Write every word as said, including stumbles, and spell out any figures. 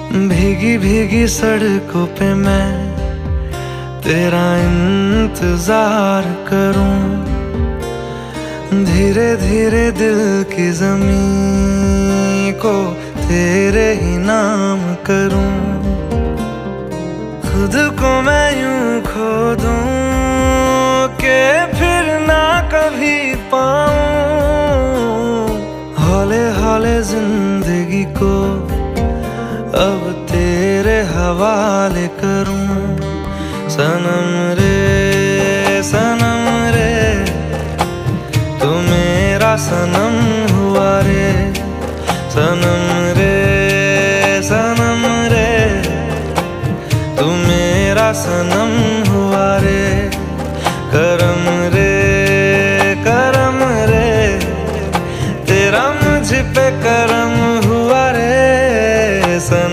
भीगी भीगी सड़कों पे मैं तेरा इंतजार करूं, धीरे धीरे दिल की ज़मीं को तेरे ही नाम करूं। खुद को मैं यूं खो दूं कि फिर ना कभी पाऊं, हौले हौले जिंदगी को अब तेरे हवाले करूं। सनम रे सनम रे तू मेरा सनम हुआ रे, सनम रे सनम रे तू मेरा सनम